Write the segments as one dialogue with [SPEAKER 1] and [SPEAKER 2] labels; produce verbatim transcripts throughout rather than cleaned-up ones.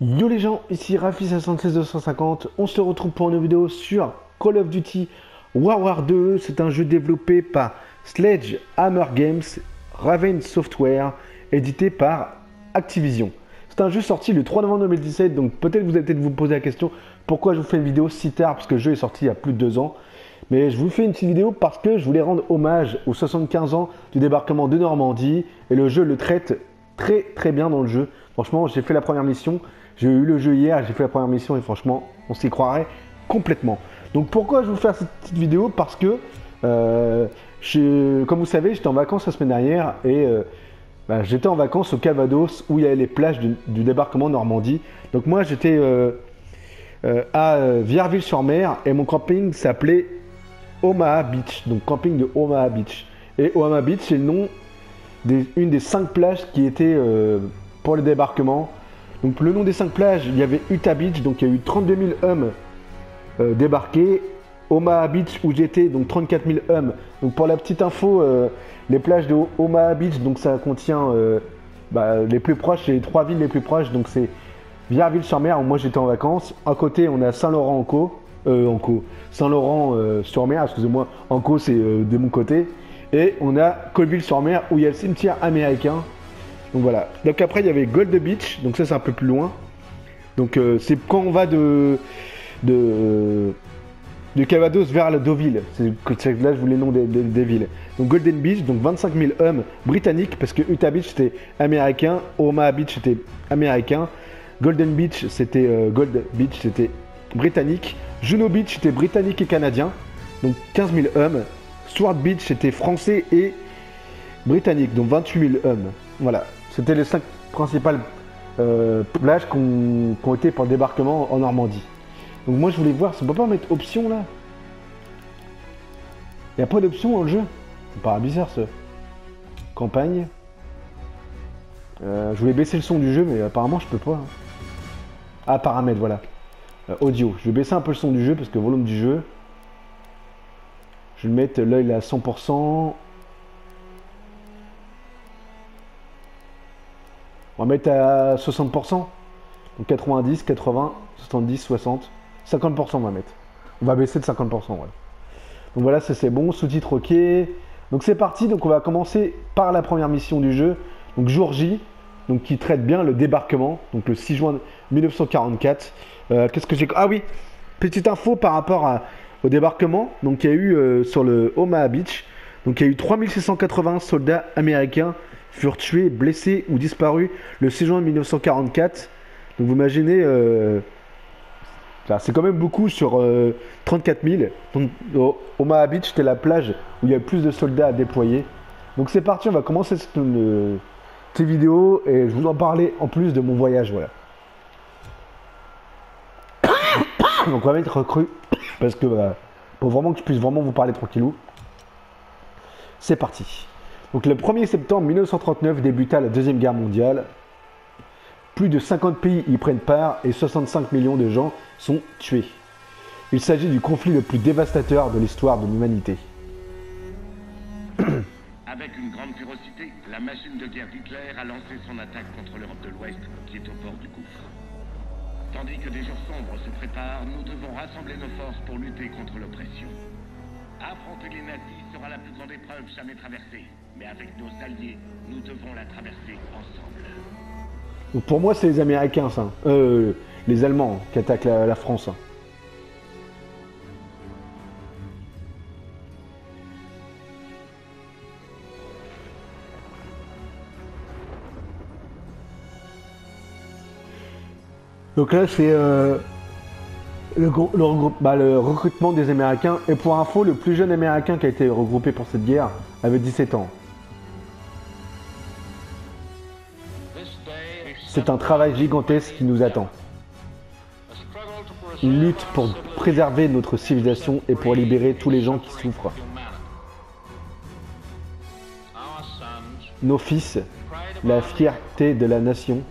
[SPEAKER 1] Yo les gens, ici Rafi soixante-seize deux cent cinquante, on se retrouve pour une vidéo sur Call of Duty World War deux. C'est un jeu développé par Sledgehammer Games, Raven Software, édité par Activision. C'est un jeu sorti le trois novembre deux mille dix-sept, donc peut-être vous allez peut-être vous poser la question pourquoi je vous fais une vidéo si tard, parce que le jeu est sorti il y a plus de deux ans. Mais je vous fais une petite vidéo parce que je voulais rendre hommage aux soixante-quinze ans du débarquement de Normandie, et le jeu le traite très très bien dans le jeu. Franchement, j'ai fait la première mission. J'ai eu le jeu hier, j'ai fait la première mission et franchement, on s'y croirait complètement. Donc pourquoi je vous fais cette petite vidéo? Parce que, euh, je, comme vous savez, j'étais en vacances la semaine dernière et euh, bah, j'étais en vacances au Calvados où il y avait les plages du, du débarquement Normandie. Donc moi, j'étais euh, euh, à euh, Vierville-sur-Mer et mon camping s'appelait Omaha Beach. Donc camping de Omaha Beach. Et Omaha Beach, c'est le nom d'une des cinq plages qui étaient euh, pour le débarquement. Donc le nom des cinq plages, il y avait Utah Beach, donc il y a eu trente-deux mille hommes euh, débarqués. Omaha Beach où j'étais, donc trente-quatre mille hommes. Donc pour la petite info, euh, les plages de Omaha Beach, donc ça contient euh, bah, les plus proches, les trois villes les plus proches. Donc c'est Vierville-sur-Mer où moi j'étais en vacances. À côté, on a Saint-Laurent-en-Caux, euh, en Caux, Saint-Laurent-sur-Mer, excusez-moi, en Caux c'est euh, de mon côté. Et on a Colville-sur-Mer où il y a le cimetière américain. Donc voilà. Donc après il y avait Gold Beach, donc ça c'est un peu plus loin. Donc euh, c'est quand on va de de, euh, de Calvados vers la Deauville. C'est là je vous les noms des, des, des villes. Donc Golden Beach, donc vingt-cinq mille hommes britanniques parce que Utah Beach c'était américain, Omaha Beach c'était américain, Golden Beach c'était euh, Gold Beach c'était britannique, Juno Beach c'était britannique et canadien. Donc quinze mille hommes. Sword Beach c'était français et britannique, donc vingt-huit mille hommes. Voilà. C'était les cinq principales euh, plages qui ont, qui ont été pour le débarquement en Normandie. Donc moi je voulais voir, ça ne peut pas mettre option là. Il n'y a pas d'option dans le jeu. C'est pas bizarre ça. Campagne. Euh, je voulais baisser le son du jeu mais apparemment je peux pas. Hein. Ah, paramètres, voilà. Euh, audio. Je vais baisser un peu le son du jeu parce que le volume du jeu. Je vais le mettre, là il est à cent pour cent. On va mettre à soixante pour cent. Donc quatre-vingt-dix, quatre-vingts, soixante-dix, soixante. cinquante pour cent on va mettre. On va baisser de cinquante pour cent. Voilà. Donc voilà, ça c'est bon. Sous-titres OK. Donc c'est parti. Donc on va commencer par la première mission du jeu. Donc jour J. Donc qui traite bien le débarquement. Donc le six juin mille neuf cent quarante-quatre. Euh, Qu'est-ce que j'ai... Ah oui, petite info par rapport à, au débarquement. Donc il y a eu euh, sur le Omaha Beach. Donc il y a eu trois mille six cent quatre-vingts soldats américains furent tués, blessés ou disparus le six juin mille neuf cent quarante-quatre. Donc vous imaginez, euh, c'est quand même beaucoup sur euh, trente-quatre mille. Donc au Omaha Beach, c'était la plage où il y a plus de soldats à déployer. Donc c'est parti, on va commencer cette, euh, cette vidéo et je vous en parler en plus de mon voyage. Voilà. Donc on va mettre recrue parce que euh, pour vraiment que je puisse vraiment vous parler tranquillou. C'est parti. Donc le premier septembre mille neuf cent trente-neuf débuta la Deuxième Guerre mondiale. Plus de cinquante pays y prennent part et soixante-cinq millions de gens sont tués. Il s'agit du conflit le plus dévastateur de l'histoire de l'humanité.
[SPEAKER 2] Avec une grande férocité, la machine de guerre d'Hitler a lancé son attaque contre l'Europe de l'Ouest qui est au bord du gouffre. Tandis que des jours sombres se préparent, nous devons rassembler nos forces pour lutter contre l'oppression. Affronter les nazis sera la plus grande épreuve jamais traversée. Mais avec nos alliés, nous devons la traverser ensemble.
[SPEAKER 1] Donc pour moi, c'est les Américains, ça. Euh, les Allemands qui attaquent la, la France. Hein. Donc là, c'est euh, le, le, bah, le recrutement des Américains. Et pour info, le plus jeune Américain qui a été regroupé pour cette guerre avait dix-sept ans. C'est un travail gigantesque qui nous attend. Une lutte pour préserver notre civilisation et pour libérer tous les gens qui souffrent. Nos fils, la fierté de la nation.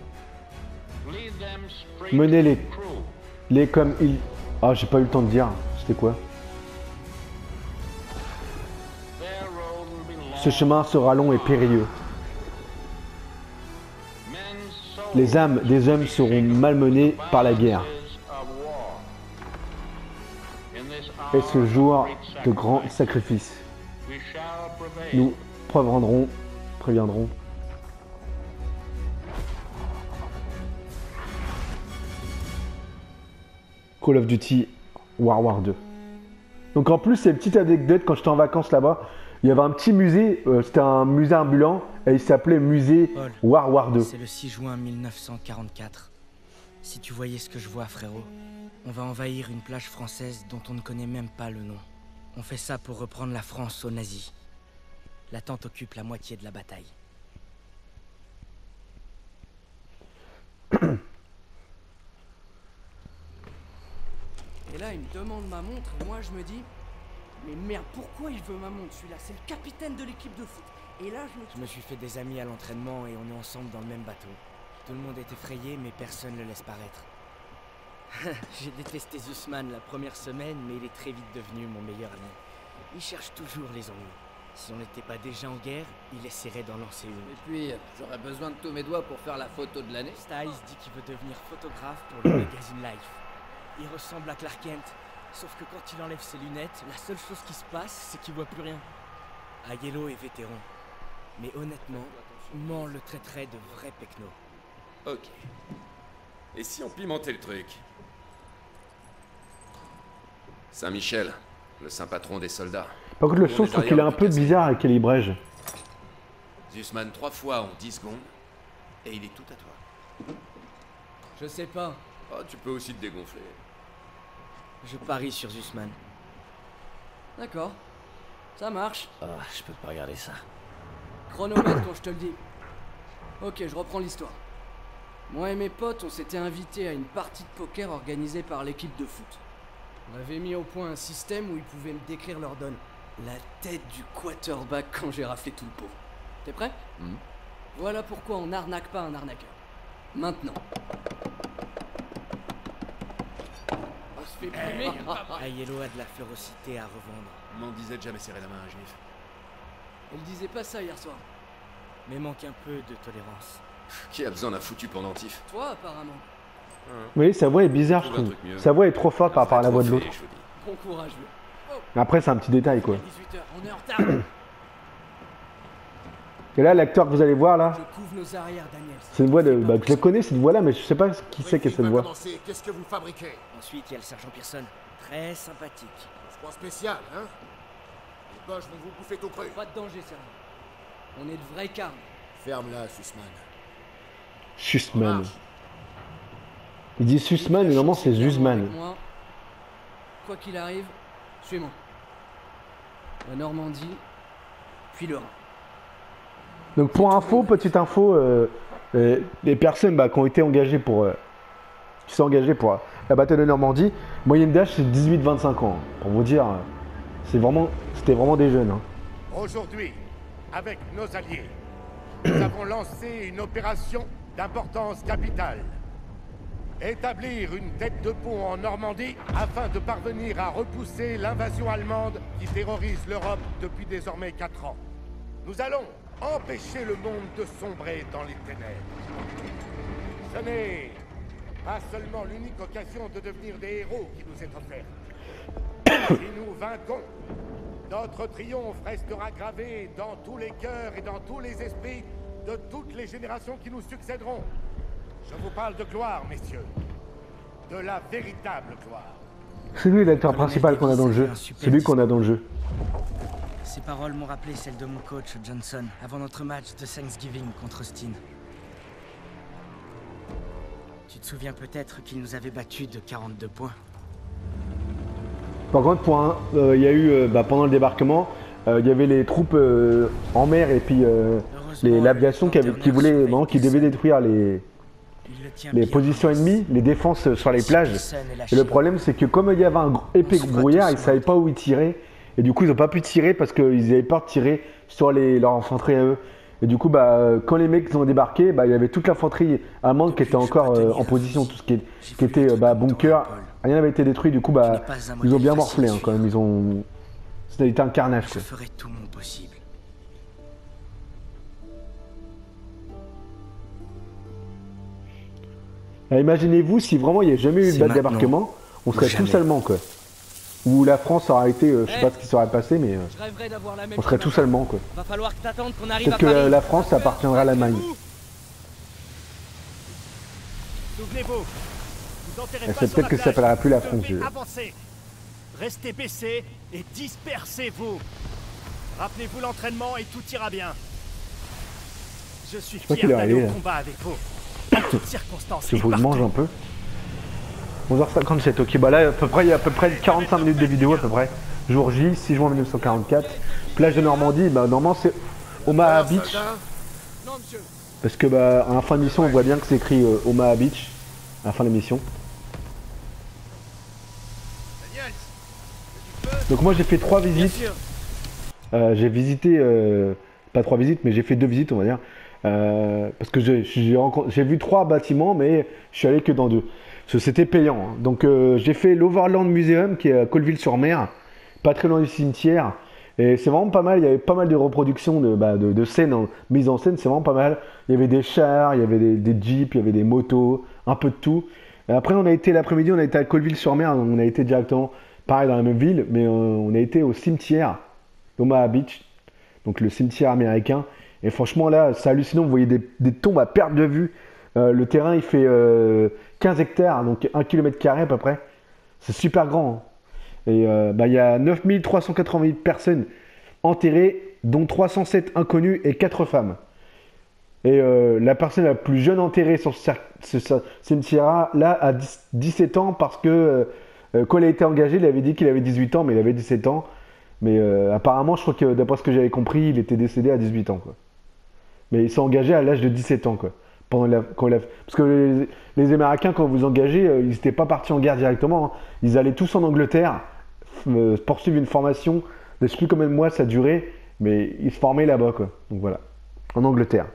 [SPEAKER 1] Menez-les les comme ils... Ah, j'ai pas eu le temps de dire. C'était quoi? Ce chemin sera long et périlleux. Les âmes des hommes seront malmenées par la guerre. Et ce jour de grand sacrifice, nous préviendrons, préviendrons. Call of Duty World War deux. Donc en plus, c'est une petite anecdote, quand j'étais en vacances là-bas, il y avait un petit musée, euh, c'était un musée ambulant, et il s'appelait musée
[SPEAKER 3] Paul,
[SPEAKER 1] World War deux.
[SPEAKER 3] C'est le six juin mille neuf cent quarante-quatre. Si tu voyais ce que je vois, frérot, on va envahir une plage française dont on ne connaît même pas le nom. On fait ça pour reprendre la France aux nazis. La tente occupe la moitié de la bataille.
[SPEAKER 4] Et là, il me demande ma montre, et moi je me dis... Mais merde, pourquoi il veut ma montre celui-là? C'est le capitaine de l'équipe de foot. Et là, je me...
[SPEAKER 3] Je me suis fait des amis à l'entraînement et on est ensemble dans le même bateau. Tout le monde est effrayé, mais personne ne le laisse paraître. J'ai détesté Zussman la première semaine, mais il est très vite devenu mon meilleur ami. Il cherche toujours les ennuis. Si on n'était pas déjà en guerre, il essaierait d'en lancer une.
[SPEAKER 4] Et puis, j'aurais besoin de tous mes doigts pour faire la photo de l'année.
[SPEAKER 3] Styles dit qu'il veut devenir photographe pour le magazine Life. Il ressemble à Clark Kent, sauf que quand il enlève ses lunettes, la seule chose qui se passe, c'est qu'il voit plus rien. Aiello est vétéran, mais honnêtement, Mort le traiterait de vrai pecno.
[SPEAKER 5] Ok. Et si on pimentait le truc? Saint-Michel, le saint patron des soldats.
[SPEAKER 1] Par contre, le son, je trouve qu'il est un peu bizarre avec Eli Brege.
[SPEAKER 5] Zussman trois fois en dix secondes, et il est tout à toi.
[SPEAKER 4] Je sais pas.
[SPEAKER 5] Oh, tu peux aussi te dégonfler.
[SPEAKER 3] Je parie sur Zussman.
[SPEAKER 4] D'accord. Ça marche.
[SPEAKER 3] Oh, je peux pas regarder ça.
[SPEAKER 4] Chronomètre quand je te le dis. Ok, je reprends l'histoire. Moi et mes potes, on s'était invités à une partie de poker organisée par l'équipe de foot. On avait mis au point un système où ils pouvaient me décrire leur donne. La tête du quarterback quand j'ai raflé tout le pot. T'es prêt?
[SPEAKER 5] Mm.
[SPEAKER 4] Voilà pourquoi on n'arnaque pas un arnaqueur. Maintenant. On se fait plumer.
[SPEAKER 3] Aiello a de la férocité à revendre.
[SPEAKER 5] On m'en disait de jamais serrer la main à un juif.
[SPEAKER 4] Elle disait pas ça hier soir.
[SPEAKER 3] Mais manque un peu de tolérance.
[SPEAKER 5] Qui a besoin d'un foutu pendentif?
[SPEAKER 4] Toi, apparemment.
[SPEAKER 1] Oui, sa voix est bizarre, je
[SPEAKER 5] Trouve un
[SPEAKER 1] trouve.
[SPEAKER 5] truc mieux.
[SPEAKER 1] Sa voix est trop forte par rapport à la voix de l'autre.
[SPEAKER 5] Trophée, je vous dis.
[SPEAKER 4] Bon courage, vieux.
[SPEAKER 1] Mais après, c'est un petit détail, quoi.
[SPEAKER 4] dix-huit heures, on est en retard.
[SPEAKER 1] Et là, l'acteur que vous allez voir, là,
[SPEAKER 4] Je couvre nos arrières, Daniel.
[SPEAKER 1] c'est une voix de... Bah, que je connais, cette voix-là, mais je sais pas qui c'est qui est cette voix.
[SPEAKER 6] Qu'est-ce que vous fabriquez?
[SPEAKER 3] Ensuite, il y a le sergent Pearson. Très sympathique.
[SPEAKER 6] Point spécial, hein? Les boches vont vous bouffer tout cru.
[SPEAKER 4] Pas de danger, sergent. On est de vrais carnes.
[SPEAKER 6] Ferme-la, Sussman.
[SPEAKER 1] Sussman. Il dit Sussman, mais normalement, c'est Zuzman.
[SPEAKER 4] Moi, quoi qu'il arrive, suis-moi. La Normandie, puis le Rhin.
[SPEAKER 1] Donc, pour info, petite info, euh, euh, les personnes bah, qui ont été engagées pour... Euh, qui sont engagées pour euh, la bataille de Normandie, moyenne d'âge, c'est dix-huit vingt-cinq ans. Pour vous dire, euh, c'est vraiment... C'était vraiment des jeunes. Hein.
[SPEAKER 2] Aujourd'hui, avec nos alliés, nous avons lancé une opération d'importance capitale. Établir une tête de pont en Normandie afin de parvenir à repousser l'invasion allemande qui terrorise l'Europe depuis désormais quatre ans. Nous allons empêcher le monde de sombrer dans les ténèbres. Ce n'est pas seulement l'unique occasion de devenir des héros qui nous est offerte. Si nous vainquons, notre triomphe restera gravé dans tous les cœurs et dans tous les esprits de toutes les générations qui nous succéderont. Je vous parle de gloire, messieurs. De la véritable gloire.
[SPEAKER 1] C'est lui l'acteur principal qu'on a dans le jeu. C'est lui qu'on a dans le jeu.
[SPEAKER 3] Ces paroles m'ont rappelé celles de mon coach Johnson avant notre match de Thanksgiving contre Steen. Tu te souviens peut-être qu'il nous avait battus de quarante-deux points.
[SPEAKER 1] Par contre, pour un, euh, il y a eu euh, bah, pendant le débarquement, euh, il y avait les troupes euh, en mer et puis euh, l'aviation qui, avait- qui voulait, vraiment, qui devait détruire les,
[SPEAKER 3] Il le tient
[SPEAKER 1] les
[SPEAKER 3] bien
[SPEAKER 1] positions
[SPEAKER 3] en place.
[SPEAKER 1] ennemies, les défenses sur les
[SPEAKER 3] Si
[SPEAKER 1] plages.
[SPEAKER 3] personne est lâché,
[SPEAKER 1] Et le problème, c'est que comme il y avait un gros- épais
[SPEAKER 3] On se
[SPEAKER 1] brouillard,
[SPEAKER 3] voit
[SPEAKER 1] ils
[SPEAKER 3] tous
[SPEAKER 1] savaient
[SPEAKER 3] sur
[SPEAKER 1] pas où ils tiraient. Et du coup, ils ont pas pu tirer parce qu'ils avaient peur de tirer sur les, leur infanterie à eux. Et du coup, bah, euh, quand les mecs ont débarqué, bah, il y avait toute l'infanterie allemande qui
[SPEAKER 3] Depuis
[SPEAKER 1] était
[SPEAKER 3] que je peux
[SPEAKER 1] encore euh,
[SPEAKER 3] tenir
[SPEAKER 1] en
[SPEAKER 3] un
[SPEAKER 1] position,
[SPEAKER 3] fusil,
[SPEAKER 1] tout ce qui, est-
[SPEAKER 3] j'ai
[SPEAKER 1] qui
[SPEAKER 3] voulu
[SPEAKER 1] était euh,
[SPEAKER 3] être
[SPEAKER 1] bah,
[SPEAKER 3] comme toi,
[SPEAKER 1] bunker.
[SPEAKER 3] Paul.
[SPEAKER 1] Rien n'avait été détruit, du coup,
[SPEAKER 3] Tu
[SPEAKER 1] bah,
[SPEAKER 3] n'es pas un
[SPEAKER 1] ils ont
[SPEAKER 3] modèle
[SPEAKER 1] bien
[SPEAKER 3] facile
[SPEAKER 1] morflé
[SPEAKER 3] à
[SPEAKER 1] hein, quand même.
[SPEAKER 3] suivre.
[SPEAKER 1] Ils ont. C'était un carnage.
[SPEAKER 3] Je
[SPEAKER 1] Quoi.
[SPEAKER 3] ferai tout mon possible.
[SPEAKER 1] Alors, imaginez-vous si vraiment il n'y a jamais eu
[SPEAKER 3] C'est
[SPEAKER 1] de
[SPEAKER 3] maintenant
[SPEAKER 1] débarquement, on
[SPEAKER 3] ou
[SPEAKER 1] serait
[SPEAKER 3] jamais.
[SPEAKER 1] tous allemands quoi. Ou la France aurait été, euh, je sais
[SPEAKER 3] Eh.
[SPEAKER 1] pas ce qui serait passé, mais euh,
[SPEAKER 3] Je rêverais d'avoir la même
[SPEAKER 1] on serait
[SPEAKER 3] chose
[SPEAKER 1] tous allemands quoi.
[SPEAKER 3] Va falloir que t'attendes qu'on arrive
[SPEAKER 1] Peut-être
[SPEAKER 3] à
[SPEAKER 1] que
[SPEAKER 3] Paris.
[SPEAKER 1] la, la France ça appartiendra à l'Allemagne.
[SPEAKER 7] Souvenez-vous, vous enterrez
[SPEAKER 1] Et
[SPEAKER 7] pas
[SPEAKER 1] c'est
[SPEAKER 7] sur
[SPEAKER 1] peut-être
[SPEAKER 7] la
[SPEAKER 1] que ça
[SPEAKER 7] plage,
[SPEAKER 1] s'appellera plus la
[SPEAKER 7] vous
[SPEAKER 1] France,
[SPEAKER 7] devez
[SPEAKER 1] je-
[SPEAKER 7] avancer. Restez baissés et dispersez-vous. Rappelez-vous l'entraînement et tout ira bien. Je suis
[SPEAKER 1] pas
[SPEAKER 7] fier
[SPEAKER 1] qu'il est
[SPEAKER 7] d'aller
[SPEAKER 1] arrivé,
[SPEAKER 7] au
[SPEAKER 1] là.
[SPEAKER 7] combat avec vous. En toutes circonstances.
[SPEAKER 1] Il
[SPEAKER 7] et
[SPEAKER 1] faut que je
[SPEAKER 7] partout.
[SPEAKER 1] mange un peu. onze heures cinquante-sept, ok, bah là à peu près il y a à peu près quarante-cinq minutes de vidéo à peu près. Jour J, six juin mille neuf cent quarante-quatre. Plage de Normandie, bah normalement c'est Omaha Beach.
[SPEAKER 4] Non, monsieur.
[SPEAKER 1] Parce que bah à la fin de l'émission on voit bien que c'est écrit euh, Omaha Beach. À la fin de l'émission. Donc moi j'ai fait trois
[SPEAKER 4] Bien
[SPEAKER 1] visites.
[SPEAKER 4] sûr.
[SPEAKER 1] Euh, j'ai visité, euh, pas trois visites, mais j'ai fait deux visites, on va dire. Euh, parce que j'ai j'ai rencontré- j'ai vu trois bâtiments, mais je suis allé que dans deux. Parce que c'était payant. Hein. Donc euh, j'ai fait l'Overland Museum, qui est à Colleville-sur-Mer, pas très loin du cimetière. Et c'est vraiment pas mal, il y avait pas mal de reproductions de, bah, de, de scènes en, mises en scène, c'est vraiment pas mal. Il y avait des chars, il y avait des, des jeeps, il y avait des motos, un peu de tout. Et après on a été l'après-midi, on a été à Colleville-sur-Mer, on a été directement, pareil dans la même ville, mais euh, on a été au cimetière d'Omaha Beach, donc le cimetière américain. Et franchement là, c'est hallucinant, vous voyez des, des tombes à perte de vue. Euh, le terrain il fait euh, quinze hectares, donc un kilomètre carré à peu près. C'est super grand. Hein. Et euh, bah, il y a neuf mille trois cent quatre-vingt-huit personnes enterrées, dont trois cent sept inconnus et quatre femmes. Et euh, la personne la plus jeune enterrée sur ce, cer- ce, ce cimetière là a dix-sept ans parce que euh, quand il a été engagé, il avait dit qu'il avait dix-huit ans, mais il avait dix-sept ans. Mais euh, apparemment, je crois que d'après ce que j'avais compris, il était décédé à dix-huit ans. Quoi. Mais il s'est engagé à l'âge de dix-sept ans. Quoi. Pendant la, quand il a, parce que les, les Américains, quand vous engagez, euh, ils n'étaient pas partis en guerre directement. Hein. Ils allaient tous en Angleterre euh, poursuivre une formation. Je ne sais plus combien de mois ça durait, mais ils se formaient là-bas. Quoi. Donc voilà, en Angleterre.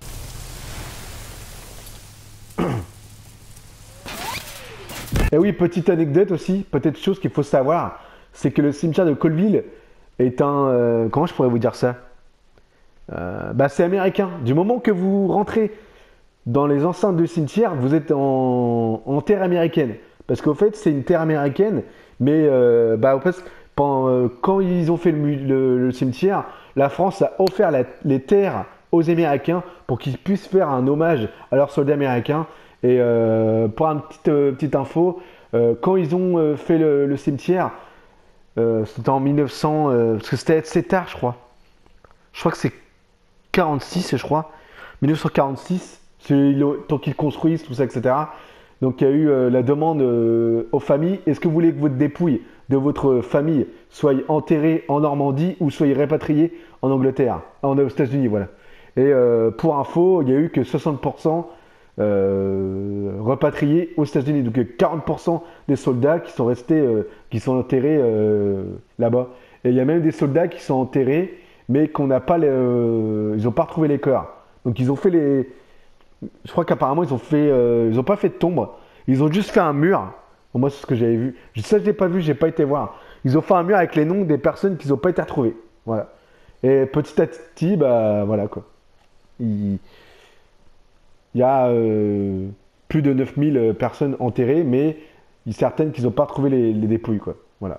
[SPEAKER 1] Et oui, petite anecdote aussi, peut-être chose qu'il faut savoir, c'est que le cimetière de Colleville est un... euh, comment je pourrais vous dire ça euh, bah, c'est américain. Du moment que vous rentrez dans les enceintes de cimetière, vous êtes en, en terre américaine. Parce qu'au fait, c'est une terre américaine, mais euh, bah, au fait, pendant, euh, quand ils ont fait le, mu- le- le cimetière, la France a offert la- les terres aux Américains pour qu'ils puissent faire un hommage à leurs soldats américains. Et euh, pour une petite, euh, petite info, euh, quand ils ont euh, fait le, le cimetière, euh, c'était en mille neuf cents, euh, parce que c'était assez tard, je crois. Je crois que c'est quarante-six, je crois. mille neuf cent quarante-six, c'est le temps qu'ils construisent, tout ça, et cetera. Donc il y a eu euh, la demande euh, aux familles, est-ce que vous voulez que votre dépouille de votre famille soit enterrée en Normandie ou soit répatriée en Angleterre, en, aux États-Unis, voilà. Et euh, pour info, il y a eu que soixante pour cent euh, repatriés aux États-Unis. Donc quarante pour cent des soldats qui sont restés, euh, qui sont enterrés euh, là-bas. Et il y a même des soldats qui sont enterrés, mais qu'on n'a pas, les, euh, ils n'ont pas retrouvé les cœurs. Donc ils ont fait les, je crois qu'apparemment ils ont fait, euh, ils ont pas fait de tombe. Ils ont juste fait un mur. Bon, moi c'est ce que j'avais vu. Ça je l'ai pas vu, j'ai pas été voir. Ils ont fait un mur avec les noms des personnes qui n'ont pas été retrouvées. Voilà. Et petit à petit, bah voilà quoi. Il, il y a euh, plus de neuf mille personnes enterrées, mais il y a certaines qui n'ont pas retrouvé les, les dépouilles quoi. Voilà.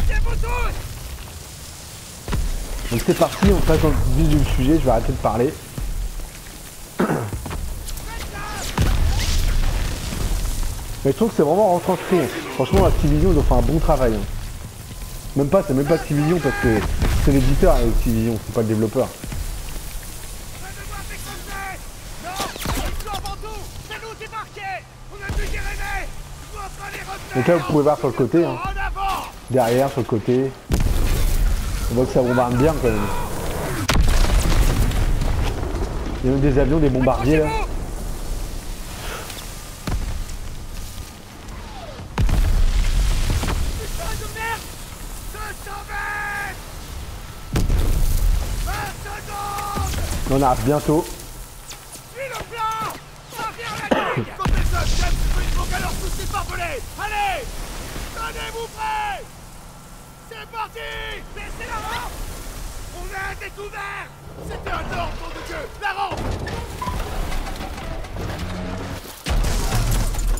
[SPEAKER 1] Donc c'est parti, on passe dans le vif du sujet, je vais arrêter de parler. Mais je trouve que c'est vraiment retranscrit. Franchement, Activision, ils ont fait un bon travail. Hein. Même pas, c'est même pas Activision parce que c'est l'éditeur Activision, c'est pas le développeur. Donc là, vous pouvez voir sur le côté, hein. Derrière, sur le côté. On voit que ça bombarde bien quand même. Il y a même des avions, des bombardiers là. On arrive bientôt.
[SPEAKER 7] Allez, tenez-vous prêts. C'est parti. Baissez la rampe. On a découvert. C'était un ordre, nom de Dieu. La rampe.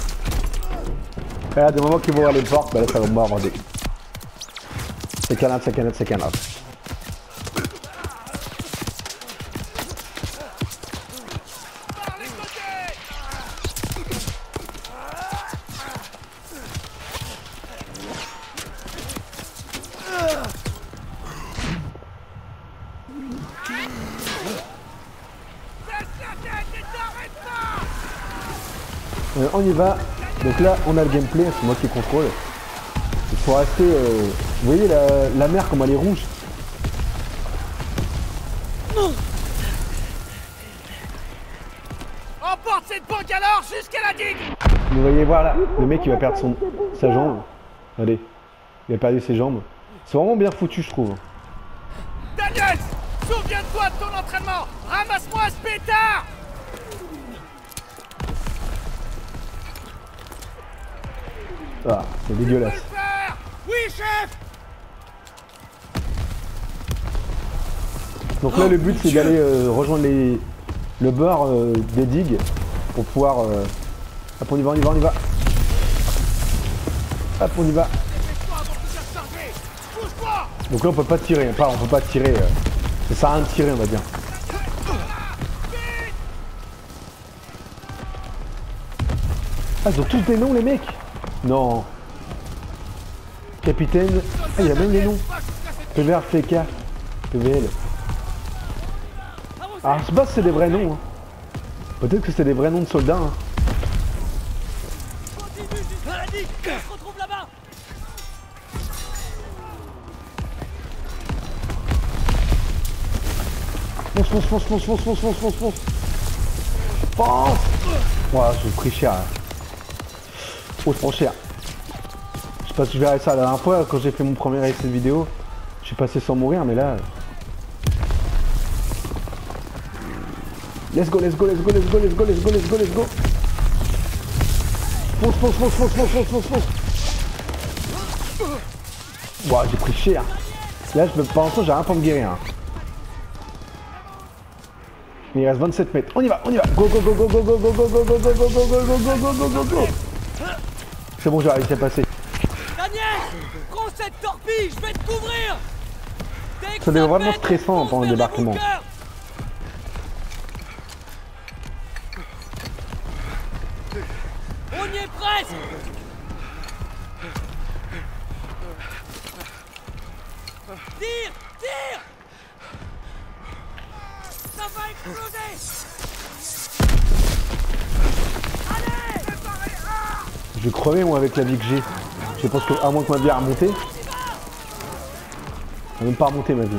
[SPEAKER 1] Regarde, du moment qu'ils vont voir les portes, bah là ça va me mordre des. C'est canard, c'est canard, c'est canard. Euh, on y va. Donc là, on a le gameplay, c'est moi qui contrôle. Il faut rester... Euh... Vous voyez la, la mer, comme elle est rouge.
[SPEAKER 7] Emporte cette banque alors jusqu'à la digue.
[SPEAKER 1] Vous voyez, voilà, le mec il va perdre son, sa jambe. Allez, il a perdu ses jambes. C'est vraiment bien foutu, je trouve.
[SPEAKER 7] Daniels, souviens-toi de ton entraînement. Ramasse-moi ce pétard.
[SPEAKER 1] Ah, c'est dégueulasse.
[SPEAKER 7] Oui, chef.
[SPEAKER 1] Donc là, le but c'est d'aller euh, rejoindre les, le bord euh, des digues pour pouvoir... Euh... Hop, on y va, on y va, on y va. Hop, on y va. Donc là, on peut pas tirer, pas, on peut pas tirer. Euh... Ça sert à rien de tirer, on va dire. Ah, ils ont tous des noms, les mecs. Non. Capitaine. Ah, il y a même les noms. P V R, F K, P V L. Alors, je sais pas si c'est des vrais noms. Hein. Peut-être que c'est des vrais noms de soldats. Hein. Fonce, fonce, fonce, fonce, fonce, fonce, fonce, fonce, fonce. Fonce. Voilà, j'ai pris cher. Hein. Oh, trop cher. Je sais pas si je verrai ça la dernière fois quand j'ai fait mon premier essai vidéo. Je suis passé sans mourir, mais là. Let's go, let's go, let's go, let's go, let's go, let's go, let's go, let's go. Fonce, fonce, fonce, fonce, fonce, fonce, fonce, fonce. Ouah, j'ai pris cher. Là, je peux pas en j'ai rien pour me guérir. Hein. Il reste vingt-sept mètres. On y va, on y va. Go, go, go, go, go, go, go, go, go, go, go, go, go, go, go, go, go, go, go, go. C'est bon, j'ai réussi à passer.
[SPEAKER 3] Daniel, prends cette torpille, je vais te couvrir.
[SPEAKER 1] Ça devient vraiment stressant pendant le débarquement.
[SPEAKER 3] On y est presque. Tire, tire. Ça va exploser. Allez.
[SPEAKER 1] Je vais crever moi avec la vie que j'ai. Je pense que, à moins que ma vie a remonté. Elle n'a même pas remonté ma vie.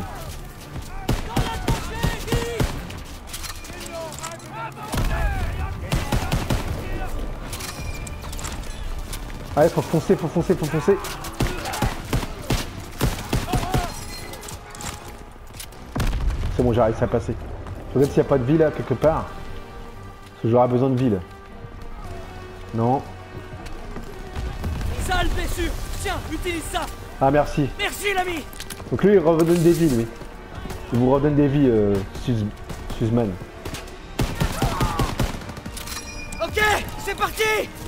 [SPEAKER 1] Allez, faut foncer, faut foncer, faut foncer. C'est bon, j'ai réussi à passer. Je regarde s'il n'y a pas de vie là, quelque part. Parce que j'aurai besoin de vie là. Non.
[SPEAKER 3] Sale blessure. Tiens, utilise ça.
[SPEAKER 1] Ah, merci.
[SPEAKER 3] Merci, l'ami.
[SPEAKER 1] Donc lui, il redonne des vies, lui. Il vous redonne des vies, euh, Suz... Suzman.
[SPEAKER 3] Ok, c'est parti.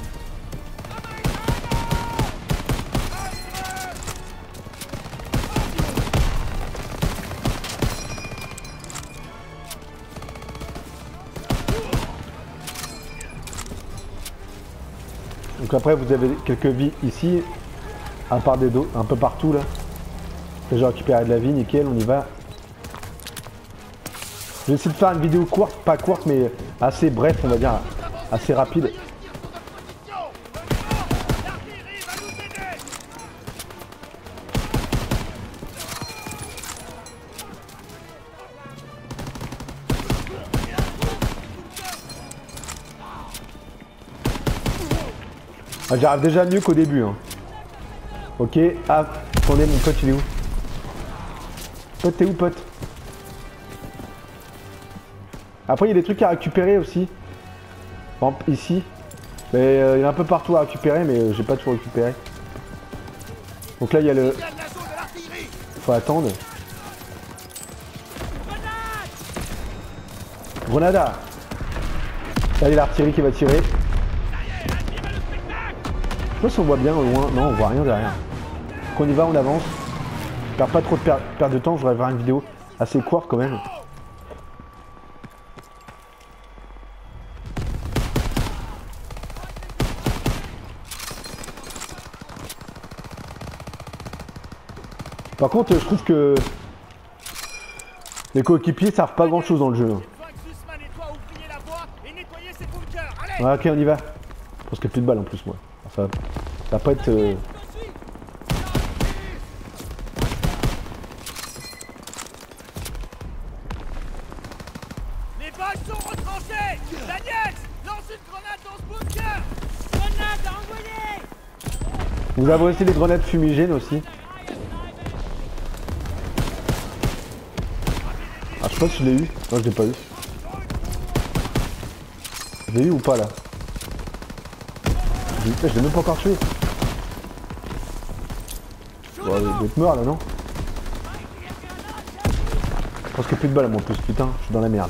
[SPEAKER 1] Donc après vous avez quelques vies ici, à part des dos, un peu partout là. Là j'ai récupéré de la vie, nickel, on y va. Je vais essayer de faire une vidéo courte, pas courte mais assez bref on va dire, assez rapide. Ah, j'arrive déjà mieux qu'au début. Hein. Ok, ah, attendez, mon pote il est où? Pote, t'es où, pote? Après, il y a des trucs à récupérer aussi. Par exemple, ici. Mais euh, il y a un peu partout à récupérer, mais euh, j'ai pas tout récupéré. Donc là, il y a le... Faut attendre. Grenada. Là, il y a l'artillerie qui va tirer. sais pas si on voit bien au loin. Non, on voit rien derrière. Quand on y va, on avance. Je perds pas trop de per perte de temps. Je voudrais voir une vidéo assez courte quand même. Par contre, je trouve que les coéquipiers servent pas grand chose dans le jeu. Ouais, ok, on y va. Je pense qu'il n'y a plus de balles en plus, moi. Ça, ça va pas être. Euh...
[SPEAKER 7] Les balles sont retranchées. Daniel, lance une grenade dans ce bunker. Grenade à envoyer.
[SPEAKER 1] Vous avez aussi des grenades fumigènes aussi. Ah, je sais pas si je l'ai eu. Non, je l'ai pas eu. Je l'ai eu ou pas là? Je l'ai même pas encore tué. Bon, il doit être mort là, non? Je pense qu'il n'y a plus de balles à moi en plus, putain, je suis dans la merde.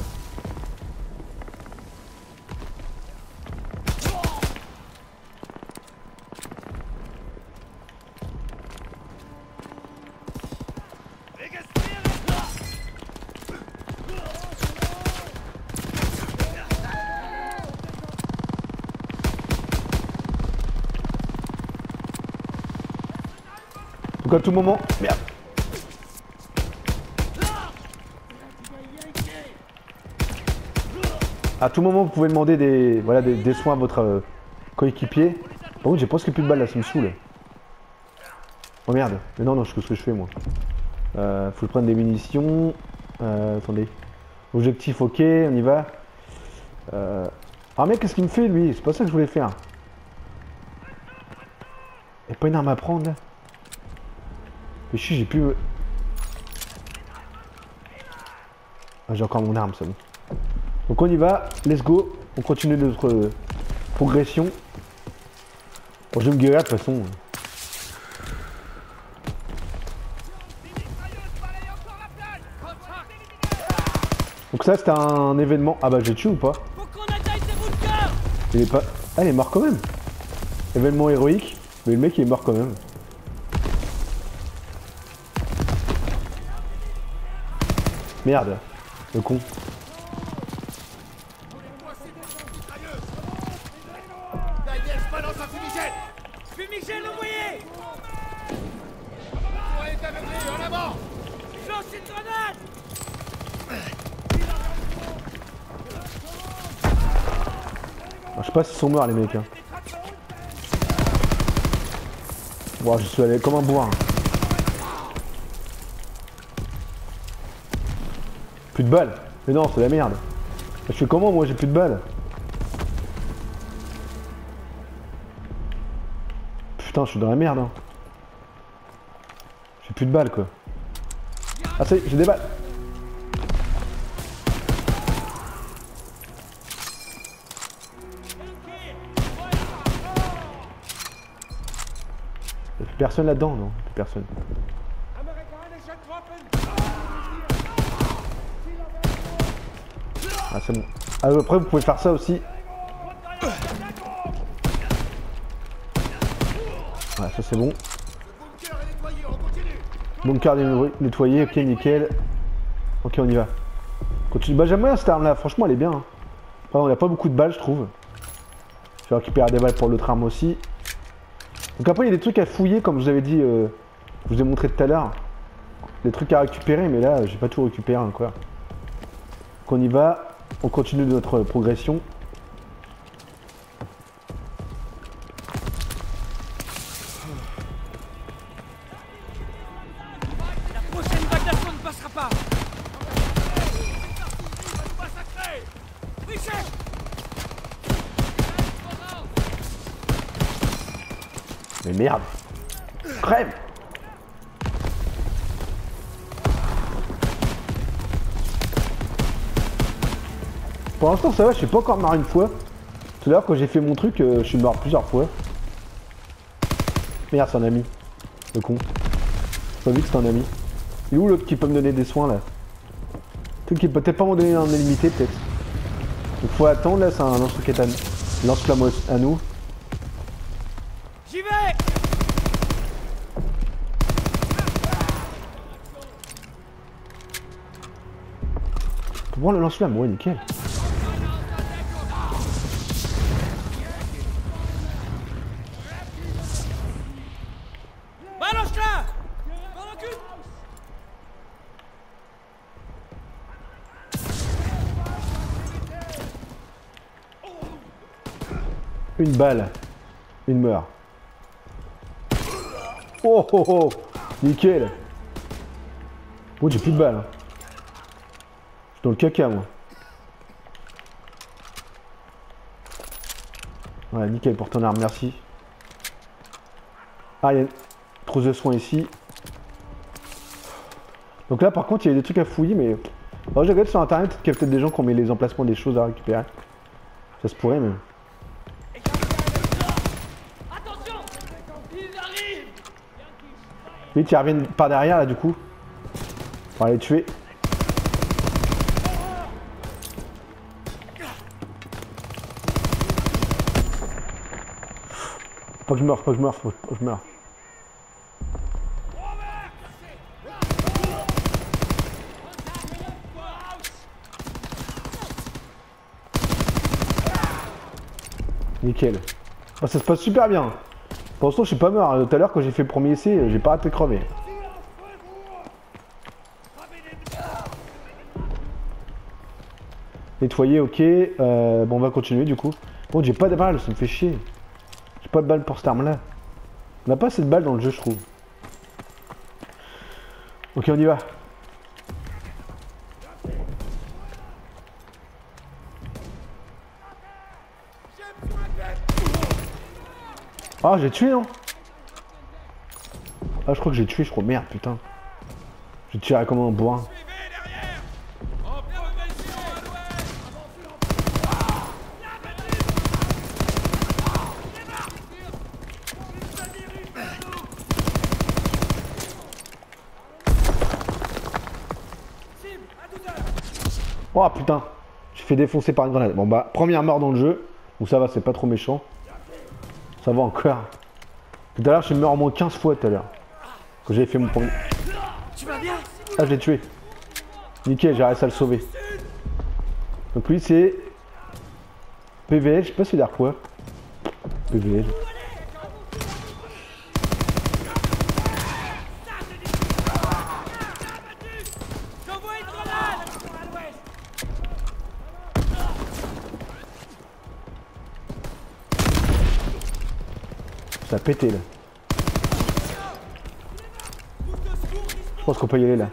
[SPEAKER 1] Donc à tout moment, merde. À tout moment, vous pouvez demander des, voilà, des, des soins à votre euh, coéquipier. Par contre, j'ai presque plus de balles là, ça me saoule. Oh merde, mais non, non, je sais ce que je fais moi. Euh, faut que je prenne des munitions. Euh, attendez. Objectif, ok, on y va. Euh... Ah mec, qu'est-ce qu'il me fait lui? C'est pas ça que je voulais faire. Y'a pas une arme à prendre là? Mais je suis, j'ai plus. Ah, j'ai encore mon arme, c'est bon. Donc on y va, let's go. On continue notre euh, progression. Bon, je vais me guérir de toute façon. Donc ça c'était un événement. Ah bah j'ai tué ou pas? Il est pas. Ah il est mort quand même. Événement héroïque. Mais le mec il est mort quand même. Merde, le con.
[SPEAKER 6] Daniel, je balance un fumigène.
[SPEAKER 7] Fumigène envoyé.
[SPEAKER 6] On est aveuglé, en avant.
[SPEAKER 7] Lance une grenade.
[SPEAKER 1] Ah, je sais pas s'ils sont morts les mecs. Hein. Wow, je suis allé comme un bourrin. Plus de balles. Mais non, c'est la merde. Je fais comment moi, j'ai plus de balles? Putain, je suis dans la merde. Hein. J'ai plus de balles quoi. Ah ça y est, j'ai des balles. Y'a plus personne là-dedans, non? Plus personne. Ah c'est bon. Ah, après vous pouvez faire ça aussi. Ouais, ça c'est bon. Bunker nettoyé, ok nickel. Ok on y va. Continue. Bah j'aime bien cette arme là, franchement elle est bien. Hein. Enfin, on a pas beaucoup de balles je trouve. Je vais récupérer des balles pour l'autre arme aussi. Donc après il y a des trucs à fouiller comme je vous avais dit, euh, je vous ai montré tout à l'heure. Des trucs à récupérer mais là j'ai pas tout récupéré encore. Donc on y va. On continue notre progression.
[SPEAKER 7] La prochaine vague d'assaut ne passera pas.
[SPEAKER 1] Mais merde. Crève. Pour l'instant ça va, je suis pas encore mort une fois. Tout à l'heure quand j'ai fait mon truc, euh, je suis mort plusieurs fois. Merde, c'est un ami. Le con. J'ai pas vu que c'est un ami. Il est où l'autre qui peut me donner des soins là? Truc qui peut peut-être pas m'en donner un illimité peut-être. Donc faut attendre là, c'est un lance-roquette à lance-flamme à nous.
[SPEAKER 7] J'y vais.
[SPEAKER 1] peux prendre le lance-flamme, ouais, nickel.
[SPEAKER 3] Balance-la!
[SPEAKER 1] Une balle. Une meurt. Oh oh oh! Nickel! Oh, j'ai plus de balles. Je suis dans le caca, moi. Ouais, nickel pour ton arme, merci. Ah, il y a une trousse de soins ici. Donc là, par contre, il y a des trucs à fouiller, mais... Oh, j'ai regardé sur internet qu'il y a peut-être des gens qui ont mis les emplacements des choses à récupérer. Ça se pourrait, mais...
[SPEAKER 3] Attention! Ils arrivent!
[SPEAKER 1] Vite, ils reviennent par derrière, là, du coup. Pour aller les tuer. Faut que je meure, faut que je meure, faut que je meure. Nickel. Oh, ça se passe super bien. Pour l'instant, je suis pas mort. Tout à l'heure, quand j'ai fait le premier essai, j'ai pas raté de crever. Nettoyer, ok. Euh, bon, on va continuer du coup. Bon, j'ai pas de balles, ça me fait chier. J'ai pas de balles pour cette arme-là. On n'a pas assez de balles dans le jeu, je trouve. Ok, on y va. Ah, j'ai tué, non? Ah, je crois que j'ai tué, je crois. Merde, putain. J'ai tiré comme un bourrin. Oh putain, je suis fait défoncer par une grenade. Bon bah, première mort dans le jeu. Donc ça va, c'est pas trop méchant. Ça va encore. Tout à l'heure, je suis mort au moins quinze fois tout à l'heure. Quand j'avais fait mon premier.
[SPEAKER 3] Tu vas bien?
[SPEAKER 1] Ah, je l'ai tué. Nickel, j'ai réussi à le sauver. Donc lui, c'est... P V L, je sais pas c'est dire quoi. P V L. Ça a pété là. Je pense qu'on peut y aller là.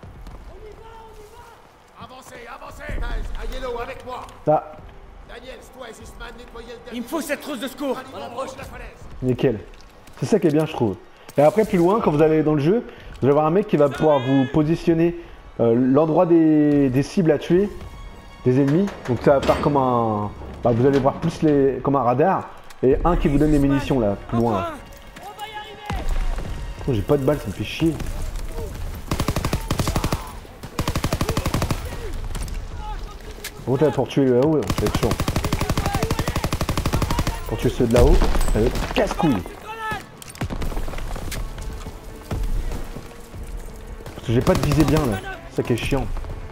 [SPEAKER 6] Avancez, avancez! À Yellow, avec moi!
[SPEAKER 1] Là,
[SPEAKER 6] Daniel, toi et Zisman, nettoyez le dernier.
[SPEAKER 3] Il me faut cette trousse de secours!
[SPEAKER 6] On approche la falaise!
[SPEAKER 1] nickel. C'est ça qui est bien, je trouve. Et après, plus loin, quand vous allez dans le jeu, vous allez avoir un mec qui va pouvoir vous positionner euh, l'endroit des, des cibles à tuer, des ennemis. Donc ça va faire comme un... Bah, vous allez voir plus les... comme un radar. Et un qui vous donne les munitions là, plus loin là. Oh, j'ai pas de balles, ça me fait chier. Bon, là, pour tuer le là-haut, ça va être chaud. Pour tuer ceux de là-haut, ça va être casse-couille. Parce que j'ai pas de visée bien là, c'est ça qui est chiant.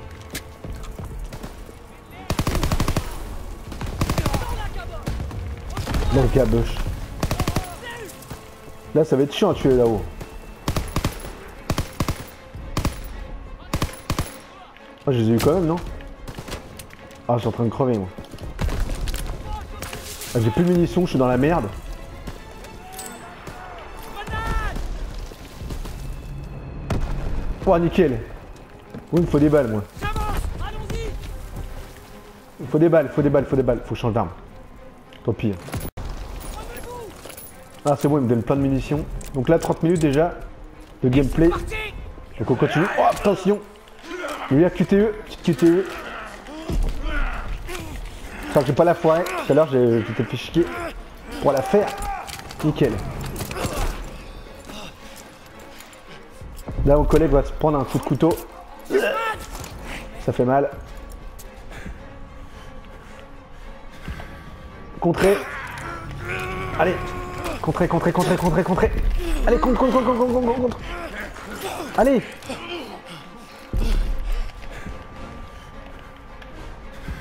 [SPEAKER 1] Là, le caboche. Là, ça va être chiant à tuer là-haut. Ah, je les ai eu quand même, non? Ah, je suis en train de crever, moi. Ah, j'ai plus de munitions, je suis dans la merde. Oh, nickel. Oui, il me faut des balles, moi. Il faut des balles, il faut des balles, il faut des balles. Faut que je change d'arme. Tant pis. Ah, c'est bon, il me donne plein de munitions. Donc là, trente minutes déjà de gameplay. Donc on continue. Oh, attention. Il y a Q T E, petite Q T E. J'espère que j'ai pas la foirée. Tout à l'heure, j'ai été fait chier pour la faire. Nickel. Là, mon collègue va se prendre un coup de couteau. Ça fait mal. Contrer. Allez. Contrer, contrer, contrer, contrer, contrer. Allez, contre, contre, contre, contre, contre, contre. Allez.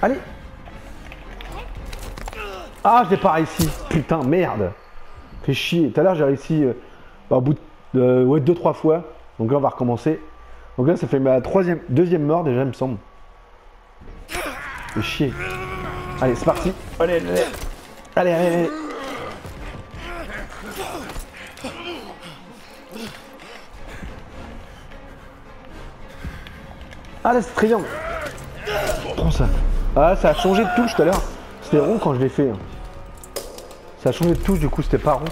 [SPEAKER 1] Allez. Ah, je l'ai pas réussi. Putain, merde. Fait chier. Tout à l'heure, j'ai réussi euh, bah, au bout de euh, ouais, deux trois fois. Donc là, on va recommencer. Donc là, ça fait ma troisième, deuxième mort déjà, il me semble. Fait chier. Allez, c'est parti. Allez, allez, allez. Allez, allez, allez. Ah là, c'est très bien. Prends ça. Ah, ça a changé de touche tout à l'heure. C'était rond quand je l'ai fait. Ça a changé de touche, du coup, c'était pas rond.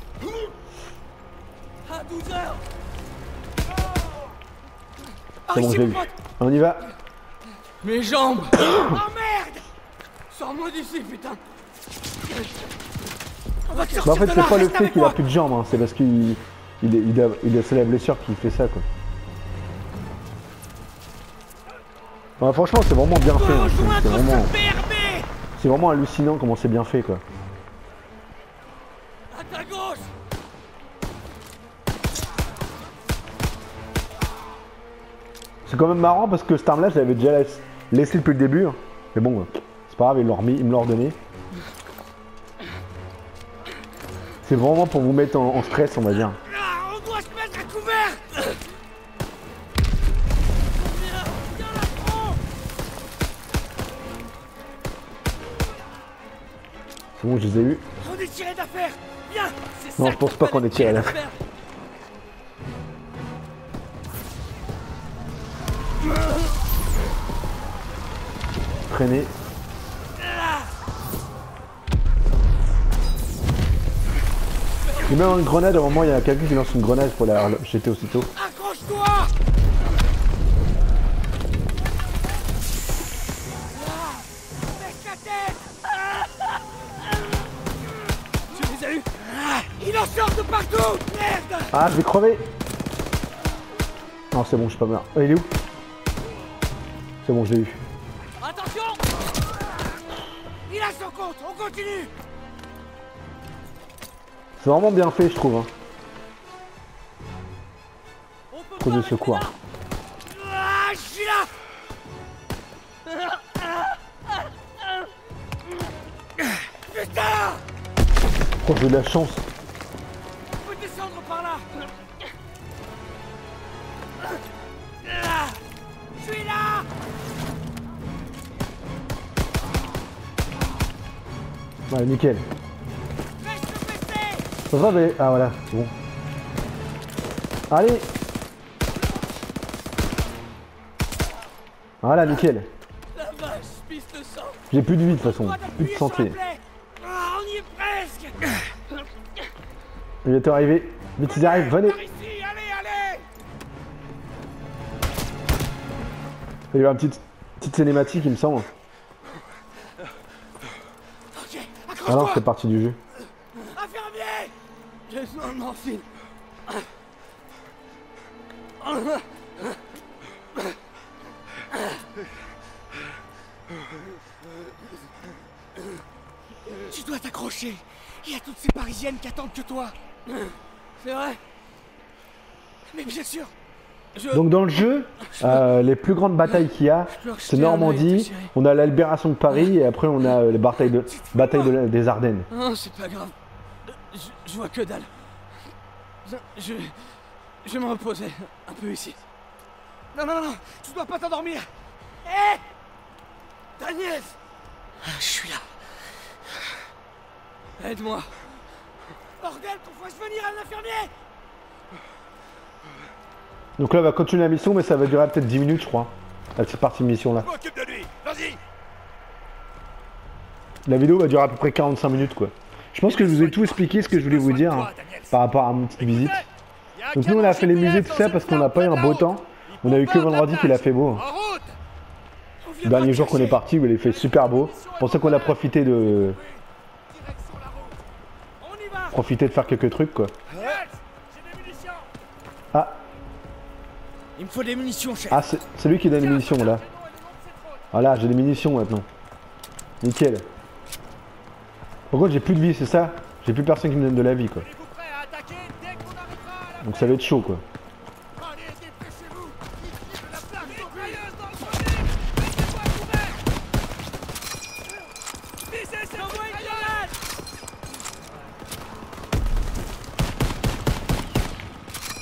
[SPEAKER 1] C'est bon, je l'ai eu. On y va.
[SPEAKER 4] Mes jambes. Oh merde. Sors-moi d'ici, putain. On va te
[SPEAKER 1] Bah en fait,
[SPEAKER 4] sortir de
[SPEAKER 1] c'est
[SPEAKER 4] là,
[SPEAKER 1] pas le
[SPEAKER 4] reste
[SPEAKER 1] fait
[SPEAKER 4] avec
[SPEAKER 1] qu'il a
[SPEAKER 4] moi.
[SPEAKER 1] plus de jambes, hein. C'est parce qu'il il, est- il a, il a c'est la blessure qui fait ça, quoi. Bah, franchement, c'est vraiment bien fait. hein. C'est- C'est vraiment, c'est vraiment hallucinant comment c'est bien fait, quoi.
[SPEAKER 4] À ta gauche.
[SPEAKER 1] C'est quand même marrant parce que cette arme-là, je l'avais déjà laissé, laissé depuis le début. hein. Mais bon, c'est pas grave, ils, l'ont remis, ils me l'ont redonné. C'est vraiment pour vous mettre en, en stress, on va dire.
[SPEAKER 4] Ah, on doit se mettre à couvert. Viens, viens là, prends.
[SPEAKER 1] C'est bon, je les ai eu.
[SPEAKER 4] On est tiré d'affaire. Viens. C'est
[SPEAKER 1] Non,
[SPEAKER 4] ça
[SPEAKER 1] je pense
[SPEAKER 4] qu'il
[SPEAKER 1] pas qu'on
[SPEAKER 4] fallait
[SPEAKER 1] est tiré
[SPEAKER 4] tirer
[SPEAKER 1] d'affaire. Traîner. Et même une grenade, au moment il y a quelqu'un qui lance une grenade pour la jeter aussitôt.
[SPEAKER 4] Accroche-toi. Baisse la tête. Tu les as eus. Il en sort de partout. Merde.
[SPEAKER 1] Ah, je vais crever. Non, c'est bon, je suis pas mort. Euh, il est où? C'est bon, je l'ai eu.
[SPEAKER 4] Attention. Il a son compte. On continue.
[SPEAKER 1] C'est vraiment bien fait, je trouve. Hein.
[SPEAKER 4] On peut
[SPEAKER 1] Coup
[SPEAKER 4] pas
[SPEAKER 1] de
[SPEAKER 4] rester
[SPEAKER 1] secours.
[SPEAKER 4] là. Ah, je suis là. Putain.
[SPEAKER 1] Oh, j'ai eu de la chance.
[SPEAKER 4] On peut descendre par là. Là. Je suis là.
[SPEAKER 1] Ouais, nickel.
[SPEAKER 4] Reste baissé.
[SPEAKER 1] Ça va, mais... Ah, voilà, c'est bon. Allez. Voilà, nickel.
[SPEAKER 4] La vache, pisse le sang.
[SPEAKER 1] J'ai plus de vie de toute façon,
[SPEAKER 4] Droit
[SPEAKER 1] plus de
[SPEAKER 4] d'appuyer sur la
[SPEAKER 1] santé.
[SPEAKER 4] plaie. Ah, on y est presque.
[SPEAKER 1] Il est arrivé. Vite, ils arrivent, venez.
[SPEAKER 4] Par ici, allez, allez.
[SPEAKER 1] Il y a eu une petite, petite cinématique, il me semble.
[SPEAKER 4] Ok,
[SPEAKER 1] Ah non,
[SPEAKER 4] accroche-toi.
[SPEAKER 1] c'est parti du jeu.
[SPEAKER 4] Infirmier. J'ai besoin de morphine. Tu dois t'accrocher. Il y a toutes ces Parisiennes qui attendent que toi. C'est vrai. Mais bien sûr. Je...
[SPEAKER 1] Donc dans le jeu, euh, les plus grandes batailles qu'il y a, c'est Normandie, on a la libération de Paris et après on a euh, les batailles, de, batailles de la- des Ardennes.
[SPEAKER 4] Non, c'est pas grave. Je, je vois que dalle. Je, je, je vais me reposer un peu ici. Non, non, non, tu dois pas t'endormir. Hé Daniel. Je suis là. Aide-moi. Bordel, qu'on fasse venir un infirmier.
[SPEAKER 1] Donc là on va continuer la mission mais ça va durer peut-être dix minutes je crois. La petite partie de mission là.
[SPEAKER 7] Je m'occupe de lui. Vas-y.
[SPEAKER 1] La vidéo va durer à peu près quarante-cinq minutes quoi. Je pense que je vous ai tout expliqué ce que je voulais vous dire hein, par rapport à mon petite visite. Donc nous on a fait les musées tout ça parce qu'on n'a pas eu un beau temps. On a eu que vendredi qu'il a fait beau.
[SPEAKER 7] En route.
[SPEAKER 1] Le dernier jour qu'on est parti où il a fait super beau. C'est pour ça qu'on a profité de
[SPEAKER 4] Direction la route. On y va.
[SPEAKER 1] profiter de faire quelques trucs quoi.
[SPEAKER 7] Yes. J'ai des munitions.
[SPEAKER 1] Ah,
[SPEAKER 3] Il me faut des munitions, chef.
[SPEAKER 1] ah c'est c'est lui qui donne les munitions là. Voilà, j'ai des munitions maintenant. Nickel. Par contre j'ai plus de vie, c'est ça? J'ai plus personne qui me donne de la vie quoi.
[SPEAKER 7] Êtes-vous prêts à attaquer dès qu'on arrivera à la...
[SPEAKER 1] Donc ça va être chaud quoi.
[SPEAKER 7] Allez, dépêchez-vous. Ici de la place mitrailleuse dans le premier. Mettez-vous à couvert.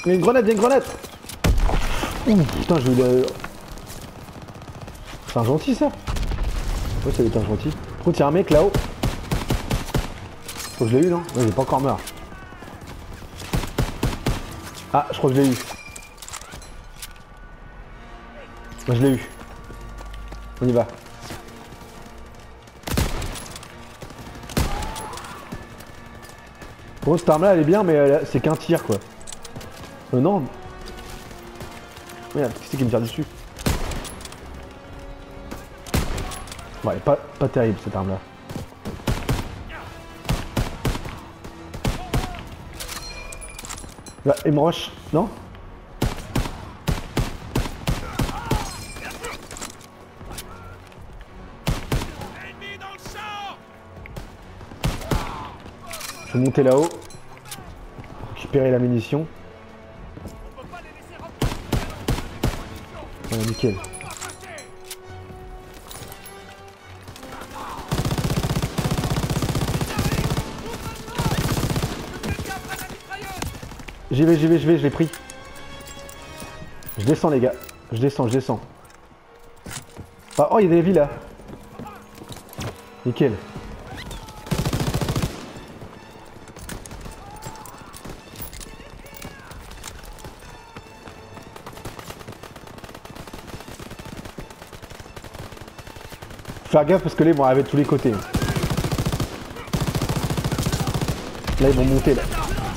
[SPEAKER 1] Il y a une grenade, il y a une grenade. Ouh, putain, j'ai eu le... C'est un gentil, ça? Ouais, ça doit être un gentil. Par contre, il y a un mec là-haut. Je crois que je l'ai eu, non? Ouais, il est pas encore mort. Ah, je crois que je l'ai eu. Moi, je l'ai eu. On y va. Bon, cette arme-là, elle est bien, mais euh, c'est qu'un tir, quoi. Euh, non. Merde, qui c'est qui me tire dessus? Ouais, pas, pas terrible, cette arme-là. Là, il me rush, non? Je vais monter là-haut. Récupérer la munition. Voilà, nickel. J'y vais, j'y vais, j'y vais, je l'ai pris. Je descends les gars. Je descends, je descends. Ah, oh, il y a des vies là. Nickel. Faire gaffe parce que là ils vont arriver de tous les côtés. Là ils vont monter là.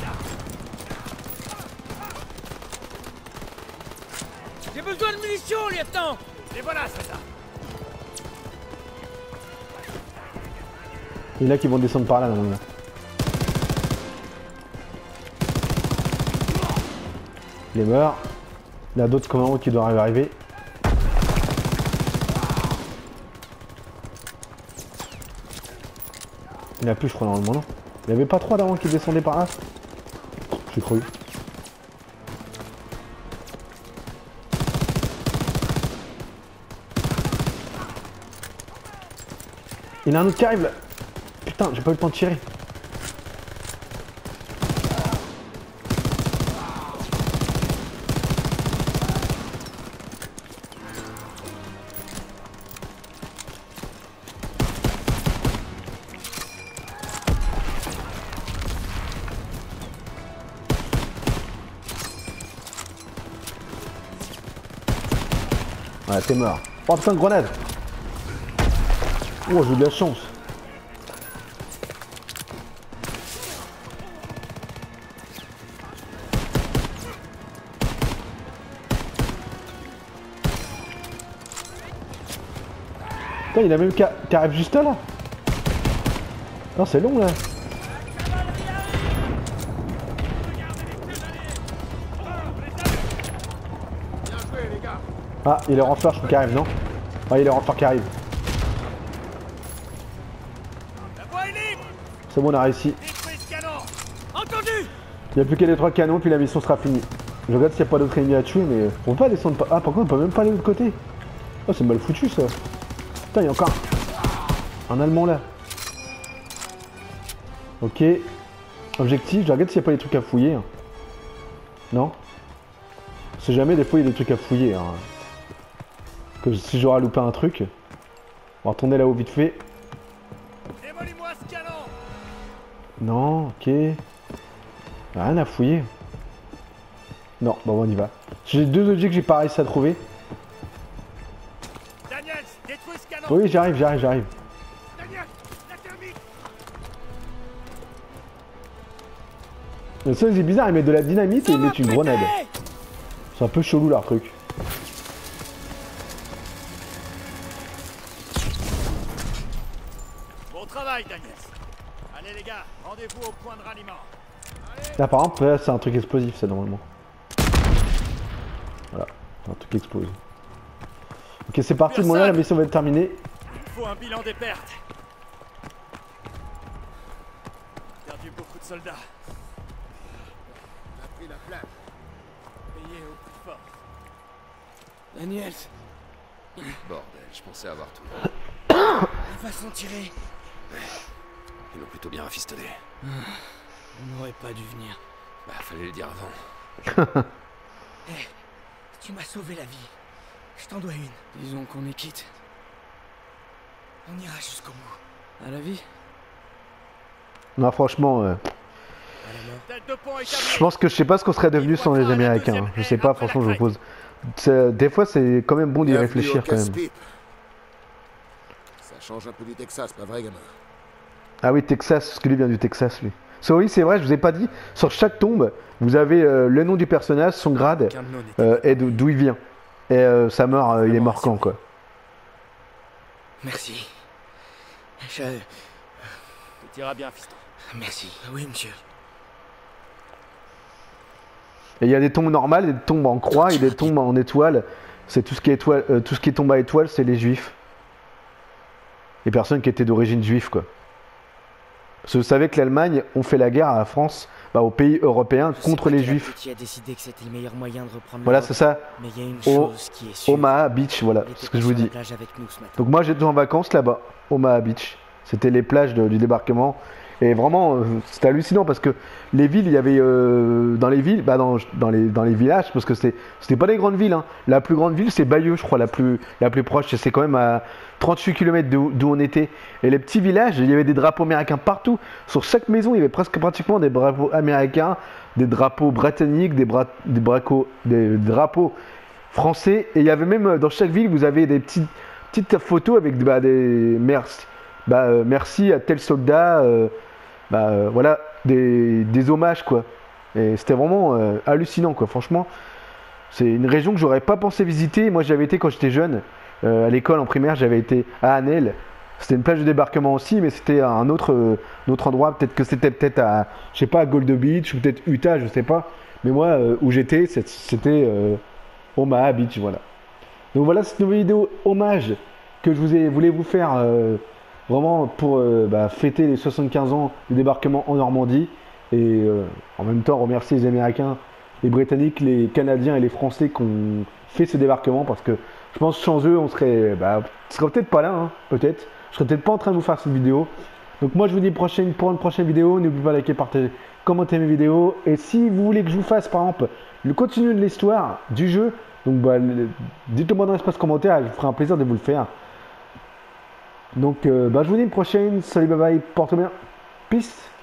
[SPEAKER 3] J'ai besoin de munitions, lieutenant.
[SPEAKER 7] Et voilà, c'est ça.
[SPEAKER 1] Il y en a qui vont descendre par là normalement. Il est mort. Il y a d'autres commandos qui doivent arriver. Il n'y en a plus je crois normalement non. Il n'y avait pas trois d'avant qui descendaient par là. J'ai cru. Il y en a un autre qui arrive là. Putain, j'ai pas eu le temps de tirer. Ouais, t'es mort. Oh putain de grenade. Oh, j'ai eu de la chance. Putain, il y en a même qui, qui arrive juste là. Non, c'est long là. Ah, il y a le renfort, je crois, qui arrive, non? Ah, il y a le renfort qui arrive. C'est bon, on a réussi. Il n'y a plus qu'à les trois canons, puis la mission sera finie. Je regarde s'il n'y a pas d'autres ennemis à tuer, mais on peut pas descendre. Pas... Ah, par contre, on peut même pas aller de l'autre côté. Oh, c'est mal foutu ça. Putain, il y a encore un Allemand là. Ok. Objectif, je regarde s'il n'y a pas des trucs à fouiller. Hein. Non? On sait jamais, des fois il y a des trucs à fouiller. Hein. Que si j'aurais loupé un truc. On va retourner là-haut vite fait. Non, ok. Rien à fouiller. Non, bon, on y va. J'ai deux objets que j'ai pas réussi à trouver.
[SPEAKER 7] Daniels, détruis ce canon.
[SPEAKER 1] Oui, j'arrive, j'arrive, j'arrive.
[SPEAKER 7] Daniels, la thermite.
[SPEAKER 1] Le seul c'est bizarre, ils mettent de la dynamite et ils mettent une grenade. C'est un peu chelou leur truc.
[SPEAKER 7] Bon travail, Daniels. Allez les gars, rendez-vous au point de ralliement.
[SPEAKER 1] Là par exemple, là c'est un truc explosif ça normalement. Voilà, un truc qui explose. Ok, c'est parti, bon là la mission va être terminée.
[SPEAKER 7] Il faut un bilan des pertes. Perdu beaucoup de soldats.
[SPEAKER 6] On a pris la plaque.
[SPEAKER 7] Payé au plus fort.
[SPEAKER 4] Daniels,
[SPEAKER 5] Bordel, je pensais avoir tout.
[SPEAKER 4] il va s'en tirer.
[SPEAKER 5] Ils l'ont plutôt bien rafistolé.
[SPEAKER 4] On n'aurait pas dû venir.
[SPEAKER 5] Bah, fallait le dire avant.
[SPEAKER 3] Hé, tu m'as sauvé la vie. Je t'en dois une.
[SPEAKER 4] Disons qu'on est quitte.
[SPEAKER 3] On ira jusqu'au bout.
[SPEAKER 4] À la vie.
[SPEAKER 1] Non, franchement, euh,
[SPEAKER 3] À la mort.
[SPEAKER 7] Tête de pont
[SPEAKER 1] je
[SPEAKER 7] établie.
[SPEAKER 1] pense que je sais pas ce qu'on serait devenu sans les Américains. Je sais pas, franchement, je vous pose. C'est- Des fois, c'est quand même bon d'y
[SPEAKER 6] Bienvenue
[SPEAKER 1] réfléchir
[SPEAKER 6] au
[SPEAKER 1] quand même.
[SPEAKER 6] casse-pipe. Ça change un peu du Texas, pas vrai, gamin?
[SPEAKER 1] Ah oui, Texas, parce que lui vient du Texas, lui. So, oui, c'est vrai, je vous ai pas dit. Sur chaque tombe, vous avez euh, le nom du personnage, son grade
[SPEAKER 3] Aucun de nous n'était
[SPEAKER 1] euh, et
[SPEAKER 3] préparé.
[SPEAKER 1] d'o- d'où il vient. Et euh, sa mort, euh, il est
[SPEAKER 3] Vraiment
[SPEAKER 1] mort quand, quoi.
[SPEAKER 3] Merci. Je...
[SPEAKER 7] Tout ira bien, fiston.
[SPEAKER 3] Merci. Oui, monsieur.
[SPEAKER 1] Et il y a des tombes normales, des tombes en croix et des tombes en étoile. C'est tout ce qui est étoile, euh, tout ce qui est tombe à étoile, c'est les juifs. Les personnes qui étaient d'origine juive, quoi. Parce que vous savez que l'Allemagne ont fait la guerre à la France, bah, aux pays européens
[SPEAKER 3] Je sais
[SPEAKER 1] contre
[SPEAKER 3] pas
[SPEAKER 1] les
[SPEAKER 3] quel
[SPEAKER 1] juifs.
[SPEAKER 3] abruti a décidé que c'était le meilleur moyen de reprendre
[SPEAKER 1] Voilà,
[SPEAKER 3] l'Europe,
[SPEAKER 1] c'est ça.
[SPEAKER 3] Mais il y a une
[SPEAKER 1] Au-
[SPEAKER 3] chose qui est sûre.
[SPEAKER 1] Omaha Beach, voilà,
[SPEAKER 3] Il était
[SPEAKER 1] c'est ce que
[SPEAKER 3] pas
[SPEAKER 1] je vous
[SPEAKER 3] sur la
[SPEAKER 1] dis.
[SPEAKER 3] plage avec nous ce matin.
[SPEAKER 1] Donc moi j'étais en vacances là-bas, Omaha Beach. C'était les plages de- du débarquement. Et vraiment, euh, c'était hallucinant parce que les villes, il y avait euh, dans les villes, bah dans, dans, les, dans les villages, parce que c'était c'était pas des grandes villes. Hein. La plus grande ville, c'est Bayeux, je crois, la plus, la plus proche. Et c'est quand même à trente-huit kilomètres d'où d'où on était. Et les petits villages, il y avait des drapeaux américains partout. Sur chaque maison, il y avait presque pratiquement des drapeaux américains, des drapeaux britanniques, des, bra des, braco- des drapeaux français. Et il y avait même euh, dans chaque ville, vous avez des petites, petites photos avec bah, des merci, bah, euh, merci à tel soldat, euh, bah, euh, voilà, des, des hommages quoi. Et c'était vraiment euh, hallucinant quoi. Franchement, c'est une région que j'aurais pas pensé visiter. Moi, j'avais été quand j'étais jeune, euh, à l'école en primaire, j'avais été à Annelle. C'était une plage de débarquement aussi, mais c'était à un autre, euh, un autre endroit. Peut-être que c'était peut-être à, je sais pas, à Gold Beach ou peut-être Utah, je sais pas. Mais moi, euh, où j'étais, c'est- c'était euh, Omaha Beach, voilà. Donc voilà cette nouvelle vidéo hommage que je vous ai voulu vous faire euh, vraiment pour euh, bah, fêter les soixante-quinze ans du débarquement en Normandie et euh, en même temps remercier les Américains, les Britanniques, les Canadiens et les Français qui ont fait ce débarquement parce que je pense que sans eux on serait, bah, on serait peut-être pas là, hein, peut-être. Je serais peut-être pas en train de vous faire cette vidéo. Donc moi je vous dis prochaine, pour une prochaine vidéo, n'oubliez pas de liker, partager, commenter mes vidéos. Et si vous voulez que je vous fasse par exemple le continu de l'histoire du jeu, donc bah, le- dites-le moi dans l'espace commentaire, et je vous ferai un plaisir de vous le faire. Donc euh, bah, je vous dis une prochaine, salut bye bye, porte bien, peace.